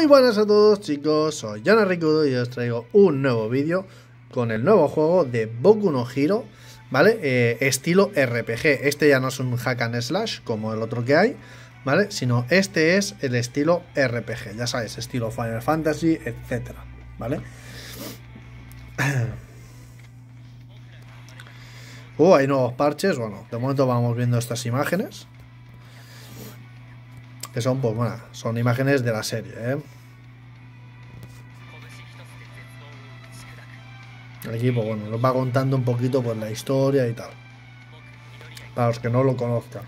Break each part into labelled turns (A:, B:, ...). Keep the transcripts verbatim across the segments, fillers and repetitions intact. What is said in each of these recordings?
A: buenas a todos, chicos, soy Yana Rikudo y os traigo un nuevo vídeo con el nuevo juego de Boku no Hero, ¿vale? Eh, estilo R P G. Este ya no es un hack and slash como el otro que hay, ¿vale? Sino este es el estilo R P G, ya sabéis, estilo Final Fantasy, etcétera, ¿vale? Uh, hay nuevos parches. Bueno, de momento vamos viendo estas imágenes, que son, pues bueno, son imágenes de la serie, ¿eh? Aquí, pues bueno, nos va contando un poquito pues la historia y tal, para los que no lo conozcan.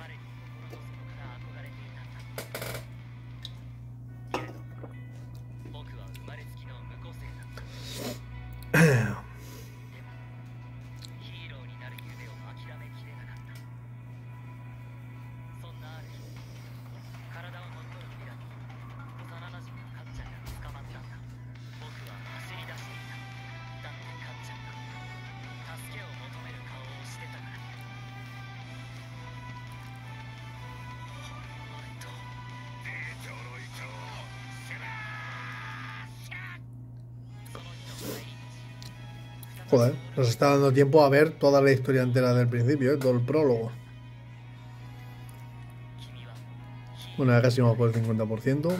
A: Joder, nos está dando tiempo a ver toda la historia entera del principio, ¿eh? Todo el prólogo. Bueno, ya casi vamos por el cincuenta por ciento.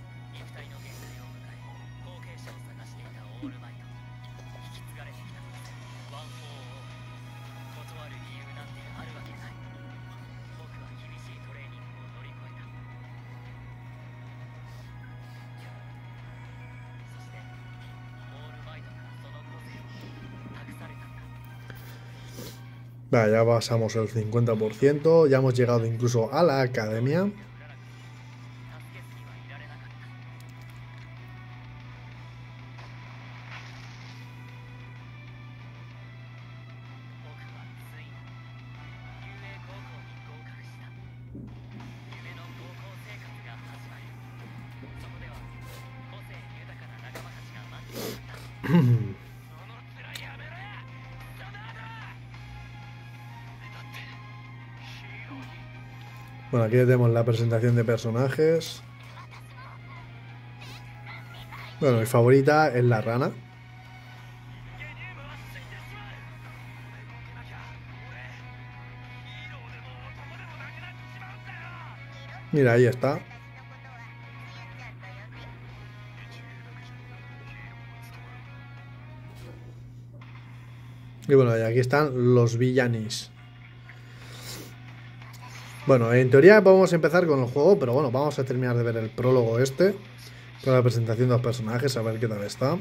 A: Vale, ya pasamos el cincuenta por ciento, ya hemos llegado incluso a la academia. Bueno, aquí tenemos la presentación de personajes. Bueno, mi favorita es la rana. Mira, ahí está. Y bueno, y aquí están los villanis. Bueno, en teoría vamos a empezar con el juego, pero bueno, vamos a terminar de ver el prólogo este, con la presentación de los personajes, a ver qué tal está.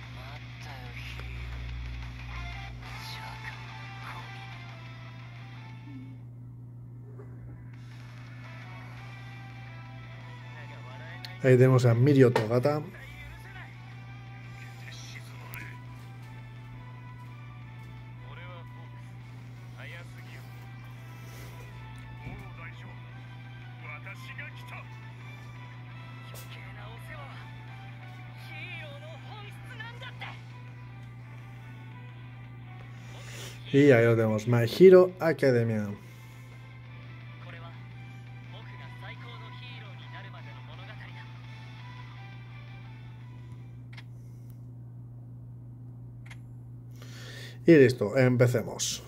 A: Ahí tenemos a Mirio Togata. Y ahí lo tenemos, My Hero Academia. Y listo, empecemos.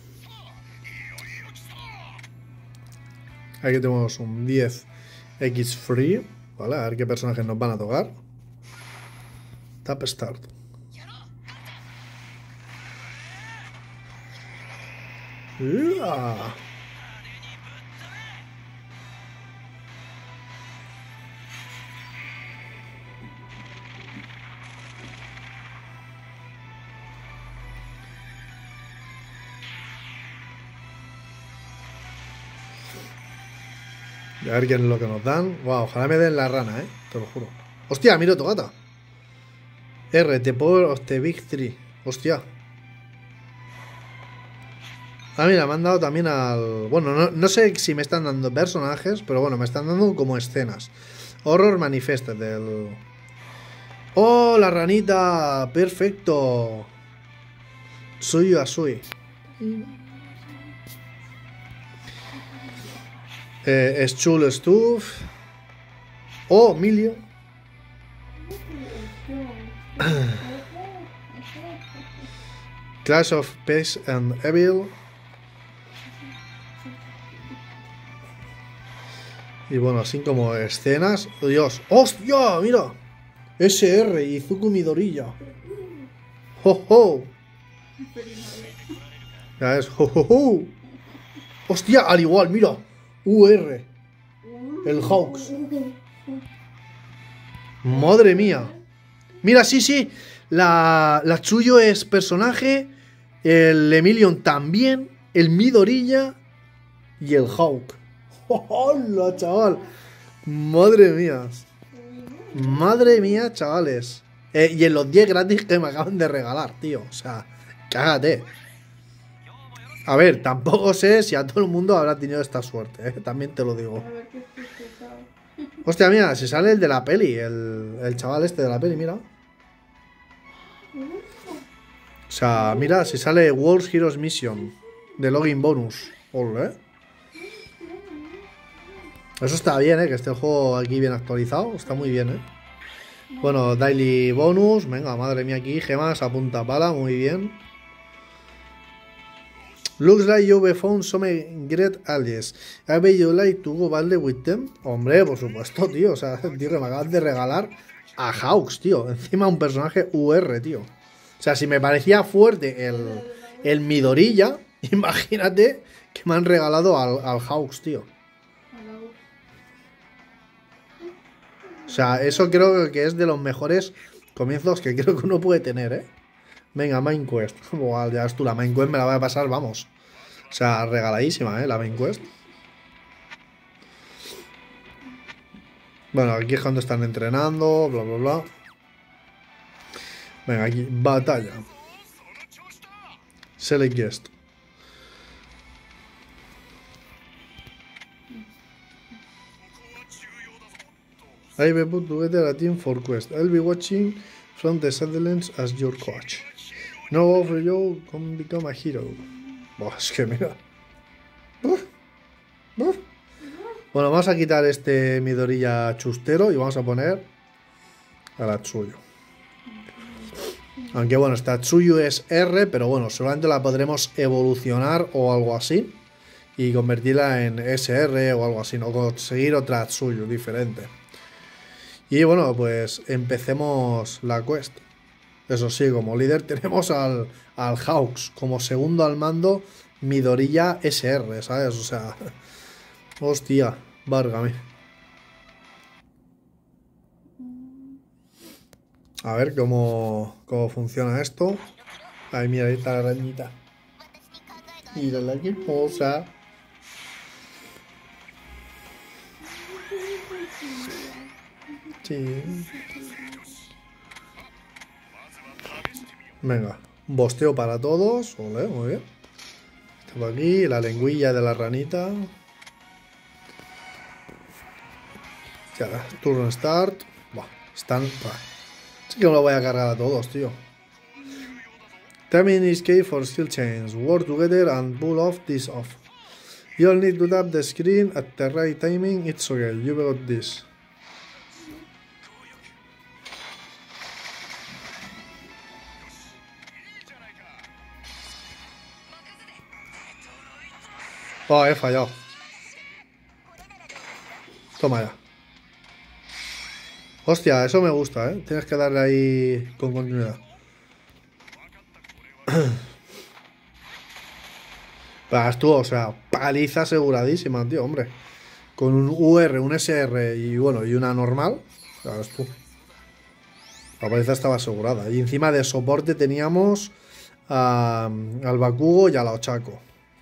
A: Aquí tenemos un diez equis free, ¿vale? A ver qué personajes nos van a tocar. Tap Start. ¡Uah! Y a ver qué es lo que nos dan. Wow, ojalá me den la rana, eh. Te lo juro. Hostia, Mirio Togata. R, The Power of the Big Three. Hostia. Ah, mira, me han dado también al... Bueno, no, no sé si me están dando personajes, pero bueno, me están dando como escenas. Horror Manifested del... ¡Oh, la ranita! ¡Perfecto! Suyo a Sui. Eh, es chulo Stuff. Oh, Milio. Clash of Peace and Evil. Y bueno, así como escenas. Dios, ¡hostia! Mira, S R y Izuku Midoriya. ¡Ho, ho! Ya es, ¡ho, ho, ho! ¡Hostia! Al igual, mira, U R. El Hawks. Madre mía. Mira, sí, sí. La, la Tsuyo es personaje. El Emilion también. El Midoriya. Y el Hawk. ¡Hola, chaval! Madre mía. Madre mía, chavales. Eh, y en los diez gratis que me acaban de regalar, tío. O sea, cágate. A ver, tampoco sé si a todo el mundo habrá tenido esta suerte, ¿eh? También te lo digo. Hostia, mira, si sale el de la peli. El, el chaval este de la peli, mira. O sea, mira, si sale World Heroes Mission de login bonus. Olé. Eso está bien, ¿eh? Que esté el juego aquí bien actualizado. Está muy bien, ¿eh? Bueno, daily bonus. Venga, madre mía, aquí gemas a punta pala. Muy bien. Looks like you've found some great allies. Have you like to go badly with them? Hombre, por supuesto, tío. O sea, tío, que me acabas de regalar a Hawks, tío. Encima un personaje U R, tío. O sea, si me parecía fuerte el, el Midoriya, imagínate que me han regalado al, al Hawks, tío. O sea, eso creo que es de los mejores comienzos que creo que uno puede tener, ¿eh? Venga, Main Quest. Buah, ya ves tú, la Main Quest me la voy a pasar, vamos. O sea, regaladísima, ¿eh? La Main Quest. Bueno, aquí es cuando están entrenando, bla, bla, bla. Venga, aquí, batalla. Select guest. I will put together a team for quest. I'll be watching from the sidelines as your coach. No over you, come become a hero. Buah, es que mira. Uf, uf. Bueno, vamos a quitar este Midoriya chustero y vamos a poner a la Tsuyu. Aunque bueno, esta Tsuyu es R, pero bueno, seguramente la podremos evolucionar o algo así. Y convertirla en S R o algo así, o conseguir otra Tsuyu diferente. Y bueno, pues empecemos la quest. Eso sí, como líder tenemos al, al Hawks. Como segundo al mando, Midoriya S R, ¿sabes? O sea, hostia, várgame. A ver cómo, cómo funciona esto. Ay, mira, ahí está la arañita. Mírala, qué hermosa. Sí. Venga, un bosteo para todos. Olé, muy bien. Está por aquí, la lengüilla de la ranita. Ya, turn start. Buah, están. Buah. Sí que me lo voy a cargar a todos, tío. Timing is key for skill chains. Work together and pull off this off. You'll need to tap the screen at the right timing. It's okay, you got this. Oh, he fallado. Toma ya. Hostia, eso me gusta, ¿eh? Tienes que darle ahí con continuidad. Pagas tú, o sea, paliza aseguradísima, tío, hombre. Con un U R, un S R y bueno, y una normal. Pagas tú. La paliza estaba asegurada. Y encima de soporte teníamos a, al Bakugo y a la Ochako.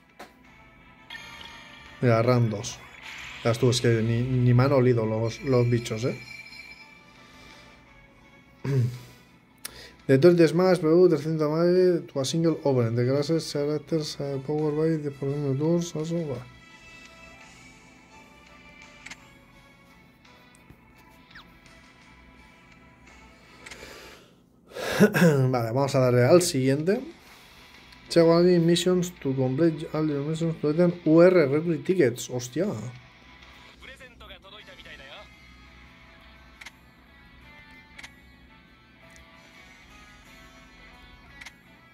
A: Mira, randos. Ya estuvo, es que ni, ni me han olido los, los bichos, eh. The third smash, pero trescientos madre to a single open. The classes characters are powered by the problem doors also. Vale, vamos a darle al siguiente. Check all the missions to complete all the missions to attend U R recruit tickets. Hostia.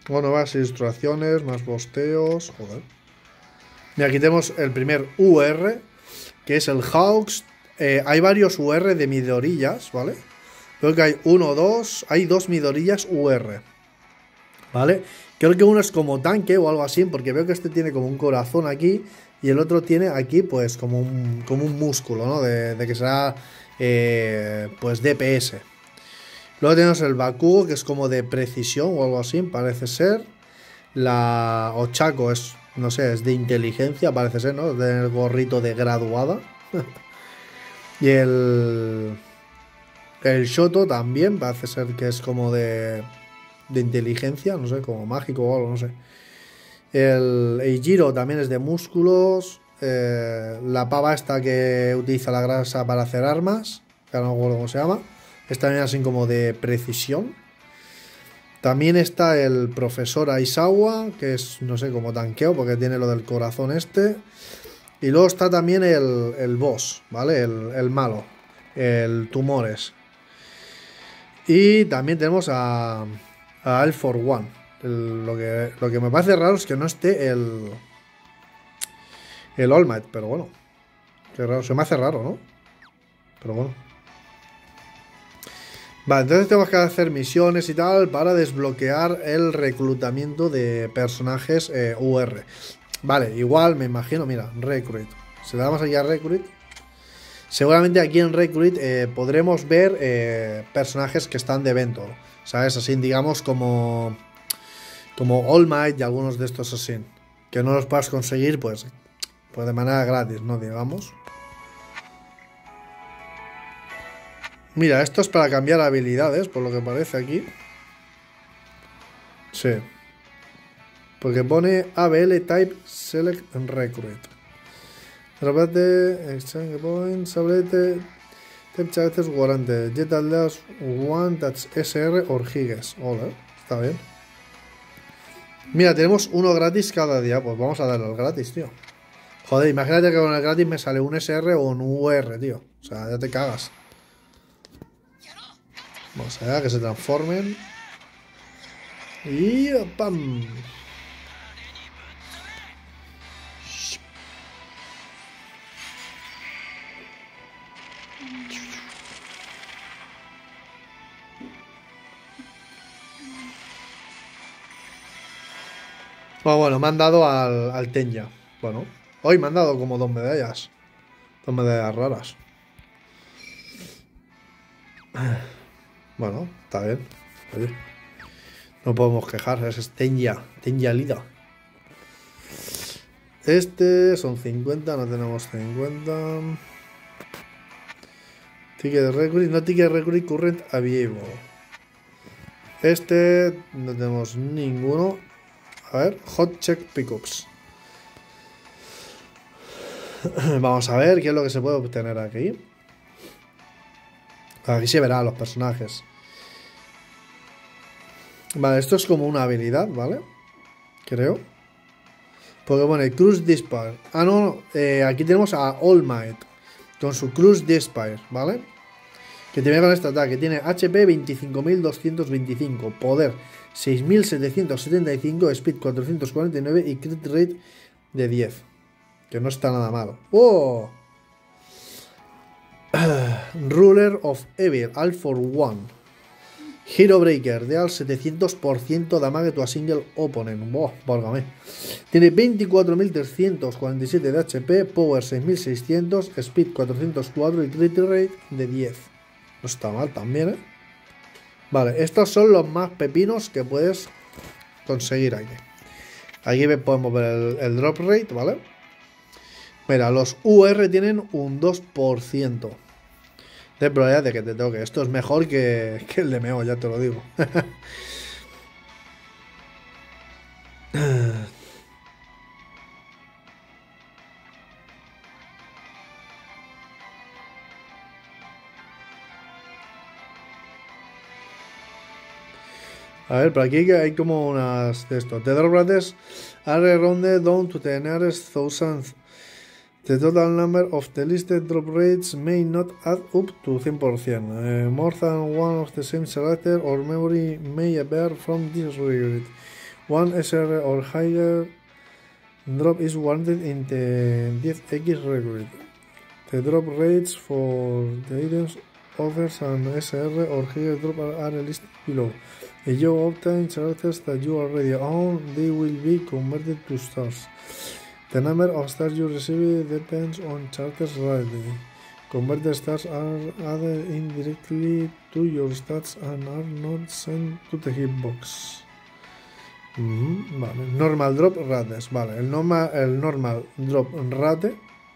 A: Bueno, nuevas instrucciones, más posteos. Joder. Y aquí tenemos el primer U R, que es el Hawks. Eh, hay varios U R de midorillas, ¿vale? Creo que hay uno o dos. Hay dos midorillas U R, ¿vale? Creo que uno es como tanque o algo así, porque veo que este tiene como un corazón aquí y el otro tiene aquí, pues, como un, como un músculo, ¿no? De, de que será, eh, pues, D P S. Luego tenemos el Bakugo, que es como de precisión o algo así, parece ser. La Ochako es, no sé, es de inteligencia, parece ser, ¿no? Del gorrito de graduada. Y el... El Shoto también parece ser que es como de... De inteligencia, no sé, como mágico o algo, no sé. El Eijiro también es de músculos. Eh, la pava esta que utiliza la grasa para hacer armas, que no me acuerdo cómo se llama. Es también así como de precisión. También está el profesor Aizawa, que es, no sé, como tanqueo, porque tiene lo del corazón este. Y luego está también el, el boss, ¿vale? El, el malo, el Tumores. Y también tenemos a, a All for One. El, lo, que, lo que me parece raro es que no esté el, el All Might, pero bueno. Qué raro, se me hace raro, ¿no? Pero bueno. Vale, entonces tenemos que hacer misiones y tal para desbloquear el reclutamiento de personajes eh, U R. Vale, igual me imagino, mira, Recruit. Si le damos aquí a Recruit, seguramente aquí en Recruit eh, podremos ver eh, personajes que están de evento, ¿sabes? Así, digamos, como, como All Might y algunos de estos así. Que no los puedas conseguir, pues, pues de manera gratis, ¿no? Digamos. Mira, esto es para cambiar habilidades, por lo que parece aquí. Sí. Porque pone A B L Type Select and Recruit. Repete, Exchange Points, Sabrete, Type Characters Warranted, Jet Atlas One, Touch S R or Higes. Hola, está bien. Mira, tenemos uno gratis cada día. Pues vamos a darle al gratis, tío. Joder, imagínate que con el gratis me sale un S R o un U R, tío. O sea, ya te cagas. Vamos a ver que se transformen. Y ¡pam! Bueno, bueno, me han dado al, al Tenya. Bueno, hoy me han dado como dos medallas. Dos medallas raras. Bueno, está bien. Oye, no podemos quejar, es Tenya, Tenya Lida. Este son cincuenta, no tenemos cincuenta. Ticket de recruit, no ticket de recruit current available. Este no tenemos ninguno. A ver, hot check pickups. Vamos a ver qué es lo que se puede obtener aquí. Aquí se verán los personajes. Vale, esto es como una habilidad, ¿vale? Creo. Porque pone Cruise Dispire. Ah, no, eh, aquí tenemos a All Might con su Cruise Dispire, ¿vale? Que te viene con este ataque. Tiene H P veinticinco mil doscientos veinticinco, poder seis mil setecientos setenta y cinco, speed cuatrocientos cuarenta y nueve y crit rate de diez. Que no está nada mal. ¡Oh! Ruler of Evil, All for One. Hero Breaker, de al setecientos por ciento damage to a single opponent. Boh, válgame. Tiene veinticuatro mil trescientos cuarenta y siete de H P, power seis mil seiscientos, speed cuatrocientos cuatro y crit rate de diez. No está mal también, ¿eh? Vale, estos son los más pepinos que puedes conseguir aquí. Aquí podemos ver el, el drop rate, ¿vale? Mira, los U R tienen un dos por ciento de probabilidad de que te toque. Esto es mejor que, que el de Meo, ya te lo digo. A ver, por aquí hay como unas de estos. The drop rates are rounded down to the nearest thousandth. The total number of the listed drop rates may not add up to cien por ciento. Uh, more than one of the same character or memory may appear from this regret. One S R or higher drop is warranted in the ten X recruit. The drop rates for the items offers an S R or higher drop are listed below. If you obtain characters that you already own, they will be converted to stars. The number of stars you receive depends on characters rating. Converted stars are added indirectly to your stats and are not sent to the hitbox. Mm-hmm, vale. Normal drop rates. Vale, el normal, el normal drop rate.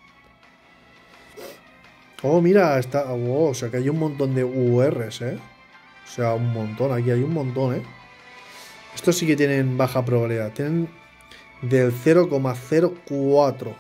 A: Oh, mira, está. Oh, o sea que hay un montón de U Rs, eh. O sea, un montón. Aquí hay un montón, eh. Estos sí que tienen baja probabilidad. Tienen del cero coma cero cuatro.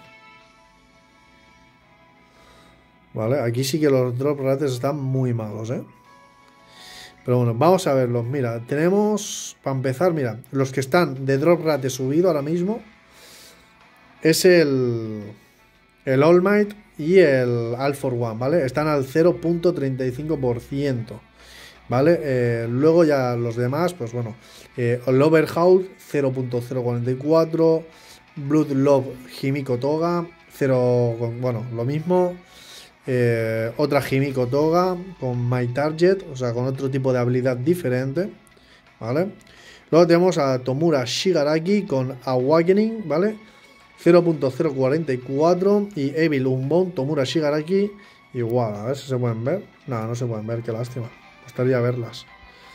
A: Vale, aquí sí que los drop rates están muy malos, ¿eh? Pero bueno, vamos a verlos. Mira, tenemos, para empezar, mira, los que están de drop rate subido ahora mismo es el, el All Might y el All for One, ¿vale? Están al cero punto treinta y cinco por ciento, ¿vale? Eh, luego ya los demás, pues bueno, eh, el Overhaul cero punto cero cuarenta y cuatro, Blood Love Himiko Toga, cero, bueno, lo mismo. Eh, otra Himiko Toga con My Target, o sea, con otro tipo de habilidad diferente, ¿vale? Luego tenemos a Tomura Shigaraki con Awakening, ¿vale? cero punto cero cuarenta y cuatro y Evil Unbound Tomura Shigaraki igual, a ver si se pueden ver. No, no se pueden ver, qué lástima. Me gustaría verlas.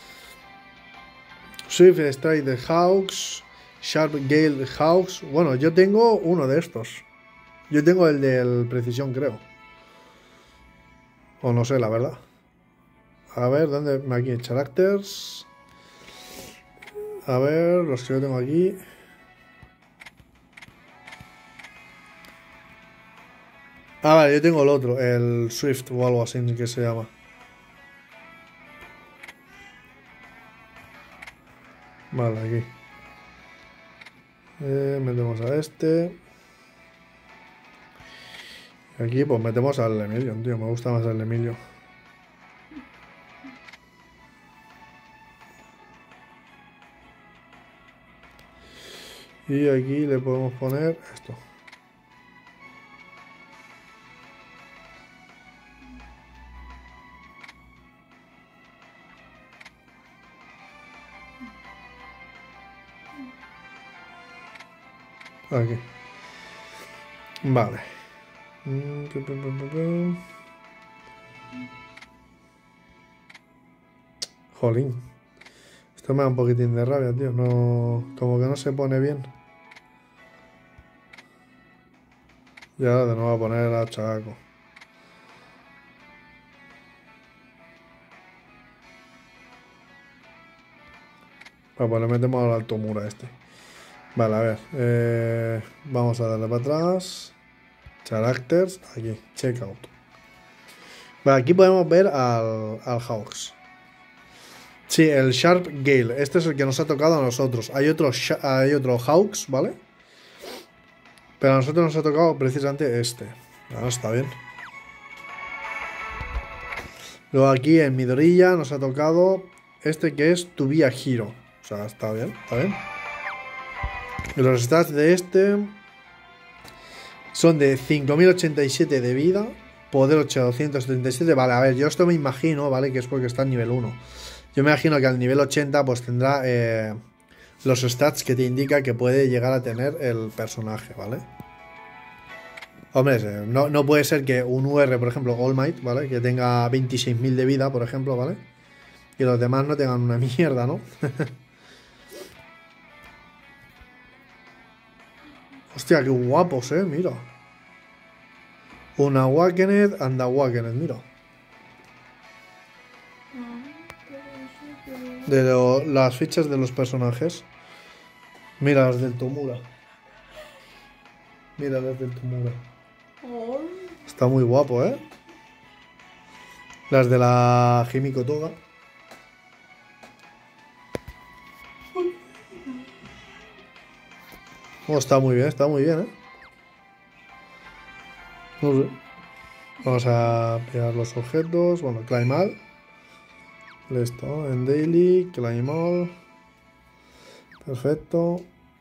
A: Swift Strike de Hawks, Sharp Gale Hawks. Bueno, yo tengo uno de estos. Yo tengo el del Precisión, creo. O no sé, la verdad. A ver, ¿dónde? Aquí, Characters. A ver, los que yo tengo aquí. Ah, vale, yo tengo el otro, el Swift o algo así que se llama. Vale, aquí. Eh, metemos a este. Aquí pues metemos al Emilio, tío, me gusta más el Emilio. Y aquí le podemos poner esto. Aquí. Vale. Jolín. Esto me da un poquitín de rabia, tío. No, como que no se pone bien. Y ahora de nuevo a poner a Chaco. Bueno, pues le metemos al Tomura este. Vale, a ver. Eh, vamos a darle para atrás. Characters, aquí, checkout. Vale, aquí podemos ver al, al Hawks. Sí, el Sharp Gale. Este es el que nos ha tocado a nosotros. Hay otro, hay otro Hawks, ¿vale? Pero a nosotros nos ha tocado precisamente este. Ah, está bien. Luego aquí en Midoriya nos ha tocado este que es To Be a Hero. O sea, está bien, está bien. Y los stats de este son de cinco mil ochenta y siete de vida, poder ochocientos treinta y siete. Vale, a ver, yo esto me imagino, ¿vale? Que es porque está en nivel uno. Yo me imagino que al nivel ochenta pues tendrá eh, los stats que te indica que puede llegar a tener el personaje, ¿vale? Hombre, no, no puede ser que un U R, por ejemplo, All Might, ¿vale? Que tenga veintiséis mil de vida, por ejemplo, ¿vale? Y los demás no tengan una mierda, ¿no? Hostia, qué guapos, eh, mira. Un Awakened and Awakened, mira. De lo, las fichas de los personajes. Mira las del Tomura. Mira las del Tomura. Está muy guapo, eh. Las de la Himiko Toga. Oh, está muy bien, está muy bien, ¿eh? No sé. Vamos a pegar los objetos. Bueno, climb all. Esto, en daily, climb all. Perfecto.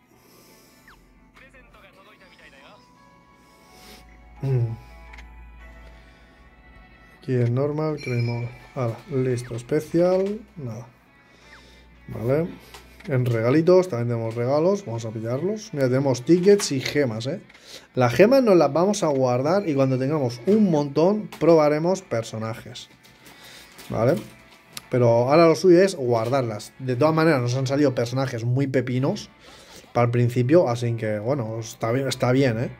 A: Aquí es normal, creemos. Ahora, listo, especial. Nada. Vale. En regalitos también tenemos regalos. Vamos a pillarlos. Mira, tenemos tickets y gemas, ¿eh? Las gemas nos las vamos a guardar y cuando tengamos un montón probaremos personajes. ¿Vale? Pero ahora lo suyo es guardarlas. De todas maneras nos han salido personajes muy pepinos para el principio, así que bueno, está bien, está bien, ¿eh?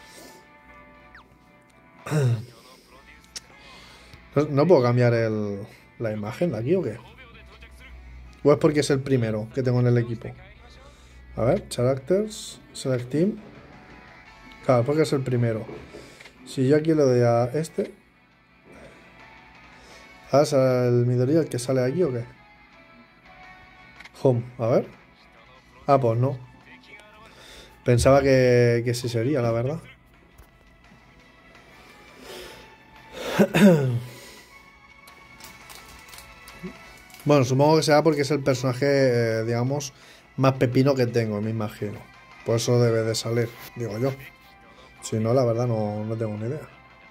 A: ¿No, no puedo cambiar el, la imagen de aquí o qué? ¿O es porque es el primero que tengo en el equipo? A ver, Characters, Select Team. Claro, porque es el primero. Si yo aquí le doy a este. ¿Ah, es el Midoriya el que sale aquí o qué? Home, a ver. Ah, pues no. Pensaba que, que sí sería, la verdad. Bueno, supongo que será porque es el personaje, eh, digamos, más pepino que tengo, me imagino. Por eso debe de salir, digo yo. Si no, la verdad no, no tengo ni idea.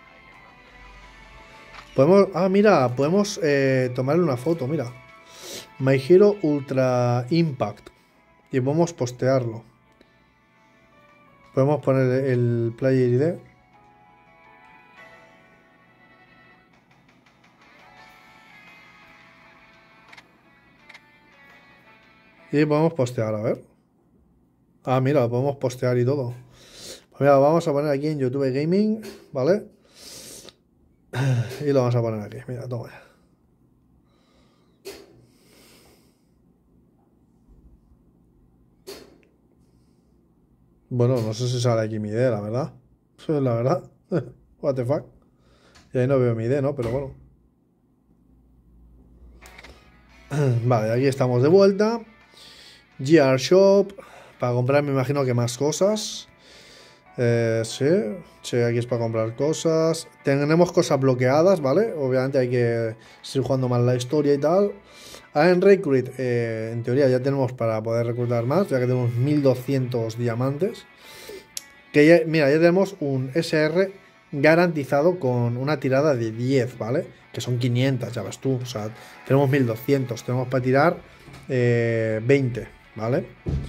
A: Podemos... Ah, mira, podemos eh, tomarle una foto, mira. My Hero Ultra Impact. Y podemos postearlo. Podemos poner el Player I D. Y podemos postear, a ver. Ah, mira, lo podemos postear y todo. Pues mira, lo vamos a poner aquí en YouTube Gaming, ¿vale? Y lo vamos a poner aquí, mira, toma. Bueno, no sé si sale aquí mi I D, la verdad. La verdad. What the fuck. Y ahí no veo mi I D, ¿no? Pero bueno. Vale, aquí estamos de vuelta. G R Shop. Para comprar me imagino que más cosas. Eh, sí. Sí, aquí es para comprar cosas. Tenemos cosas bloqueadas, ¿vale? Obviamente hay que seguir jugando más la historia y tal. Ah, en Recruit, eh, en teoría ya tenemos para poder reclutar más, ya que tenemos mil doscientos diamantes. Que ya, mira, ya tenemos un S R garantizado con una tirada de diez, ¿vale? Que son quinientas, ya ves tú. O sea, tenemos mil doscientos, tenemos para tirar eh, veinte, ¿vale?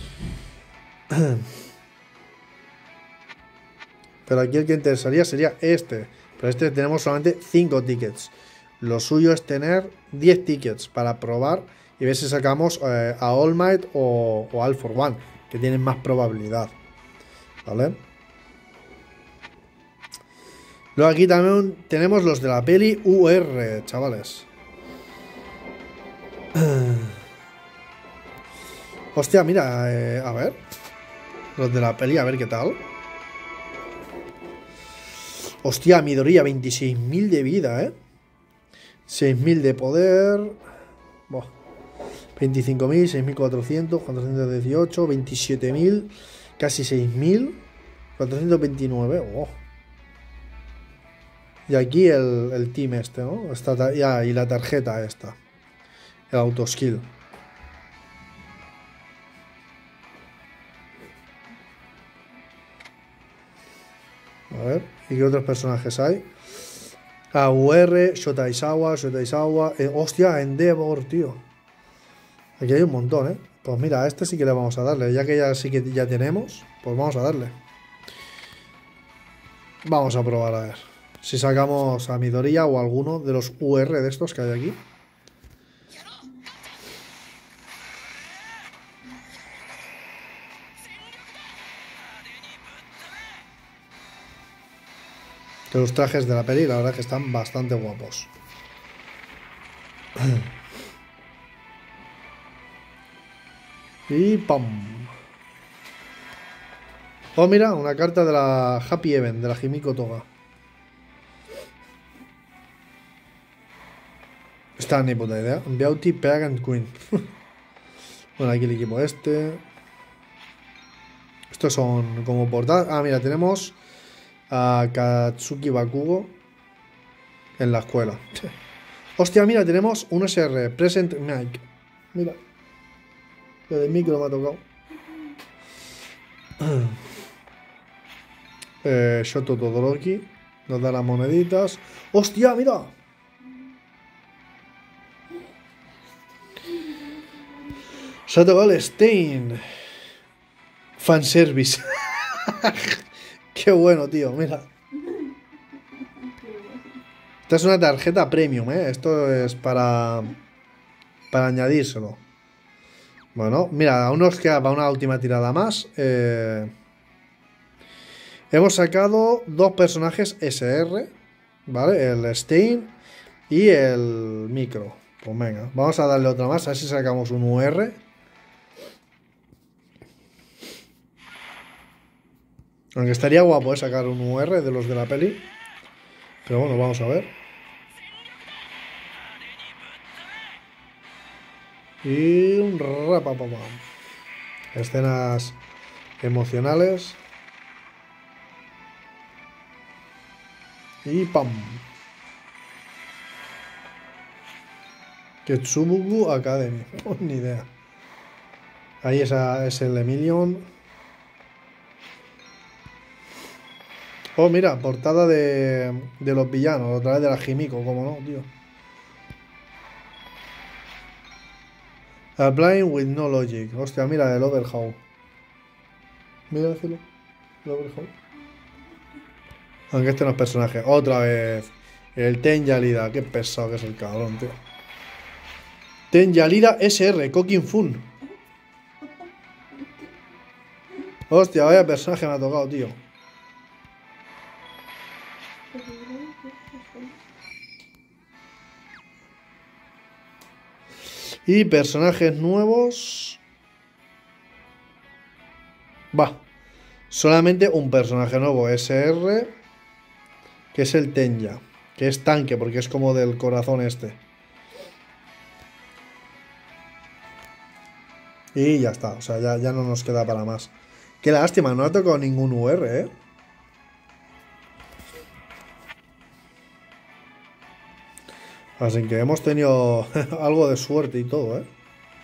A: Pero aquí el que interesaría sería este. Pero este tenemos solamente cinco tickets. Lo suyo es tener diez tickets para probar y ver si sacamos eh, a All Might o, o All for One, que tienen más probabilidad. ¿Vale? Luego aquí también tenemos los de la peli U R, chavales. Hostia, mira, eh, a ver. Los de la peli, a ver qué tal. Hostia, Midoriya, veintiséis mil de vida, ¿eh? seis mil de poder. Boh. veinticinco mil, seis mil cuatrocientos, cuatrocientos dieciocho, veintisiete mil, casi seis mil, cuatrocientos veintinueve. Oh. Y aquí el, el team este, ¿no? Esta, ya, y la tarjeta esta. El autoskill. A ver, ¿y qué otros personajes hay? A U R, Shota Isawa, Shota Isawa. Eh, hostia, Endeavor, tío. Aquí hay un montón, ¿eh? Pues mira, a este sí que le vamos a darle. Ya que ya sí que ya tenemos, pues vamos a darle. Vamos a probar a ver si sacamos a Midoriya o alguno de los U R de estos que hay aquí. Que los trajes de la peli, la verdad que están bastante guapos. Y ¡pam! Oh, mira, una carta de la Happy Event, de la Himiko Toga. Esta ni puta idea. Beauty Pageant Queen. Bueno, aquí el equipo este. Estos son como portadas. Ah, mira, tenemos a Katsuki Bakugo en la escuela. Hostia, mira, tenemos un S R, Present Mic. Mira. Lo del micro me ha tocado. eh, Shoto Todoroki. Nos da las moneditas. ¡Hostia, mira! Se ha tocado el Stein. Fanservice. Qué bueno, tío, mira. Esta es una tarjeta premium, ¿eh? Esto es para... Para añadírselo. Bueno, mira, aún nos queda para una última tirada más. Eh... Hemos sacado dos personajes S R, ¿vale? El Stein y el Micro. Pues venga, vamos a darle otra más, a ver si sacamos un U R. Aunque estaría guapo, ¿eh? Sacar un U R de los de la peli. Pero bueno, vamos a ver. Y un rapapapam. Escenas emocionales. Y pam. Ketsubuku Academy. Oh, ni idea. Ahí esa es el Emilion. Oh, mira, portada de, de los villanos, otra vez de la Himiko, como no, tío. Applying with no logic. Hostia, mira el Overhaul. Mira el cielo. El Overhaul. Aunque este no es personaje. Otra vez. El Tenyalida. Qué pesado que es el cabrón, tío. Tenyalida S R. Kokin Fun. Hostia, vaya personaje me ha tocado, tío. Y personajes nuevos. Va. Solamente un personaje nuevo. S R. Que es el Tenya. Que es tanque, porque es como del corazón este. Y ya está. O sea, ya, ya no nos queda para más. Qué lástima, no ha tocado ningún U R, ¿eh? Así que hemos tenido algo de suerte y todo, ¿eh?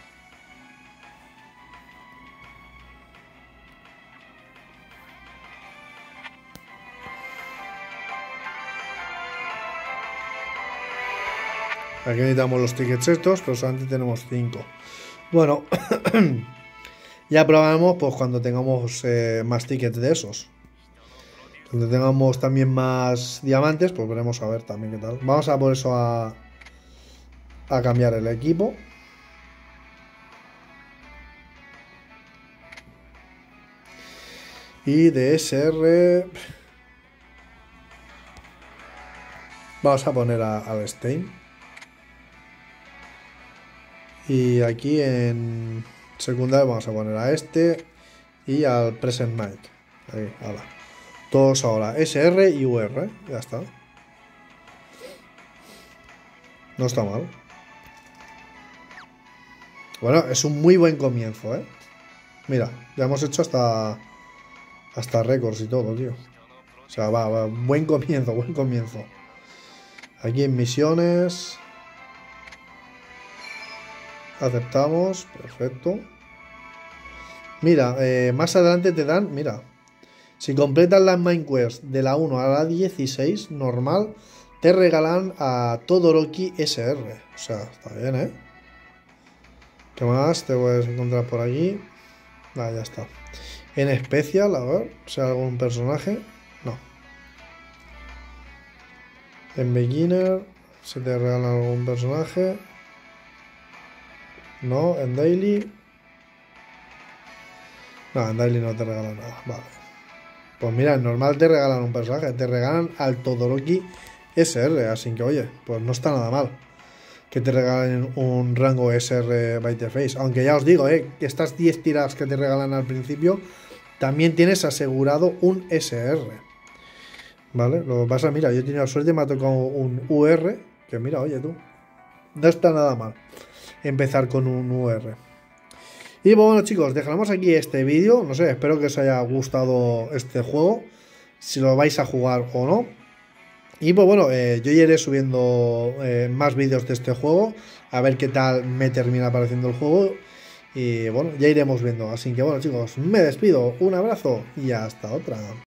A: Aquí necesitamos los tickets estos, pero solamente tenemos cinco. Bueno, ya probaremos pues cuando tengamos eh, más tickets de esos. Cuando tengamos también más diamantes, pues veremos a ver también qué tal. Vamos a por eso a... a cambiar el equipo. Y de S R vamos a poner a, al Stein. Y aquí en secundario vamos a poner a este y al Present Mic. Ahí, ahora. Todos ahora S R y U R. Ya está. No está mal. Bueno, es un muy buen comienzo, ¿eh? Mira, ya hemos hecho hasta hasta récords y todo, tío. O sea, va, va, buen comienzo, buen comienzo. Aquí en misiones. Aceptamos, perfecto. Mira, eh, más adelante te dan, mira. Si completas las main quest de la uno a la dieciséis, normal, te regalan a Todoroki S R. O sea, está bien, ¿eh? ¿Qué más te puedes encontrar por aquí? Ah, ya está. En especial, a ver, sea algún personaje. No. En beginner, si te regalan algún personaje. No, en daily. No, en daily no te regalan nada. Vale. Pues mira, en normal te regalan un personaje. Te regalan al Todoroki S R. Así que, oye, pues no está nada mal que te regalen un rango S R by the face. Aunque ya os digo, eh, que estas diez tiradas que te regalan al principio, también tienes asegurado un S R. ¿Vale? Lo que pasa, mira, yo he tenido suerte y me ha tocado un U R. Que mira, oye tú, no está nada mal empezar con un U R. Y bueno, chicos, dejaremos aquí este vídeo. No sé, espero que os haya gustado este juego, si lo vais a jugar o no. Y pues bueno, eh, yo iré subiendo eh, más vídeos de este juego, a ver qué tal me termina pareciendo el juego. Y bueno, ya iremos viendo. Así que bueno, chicos, me despido. Un abrazo y hasta otra.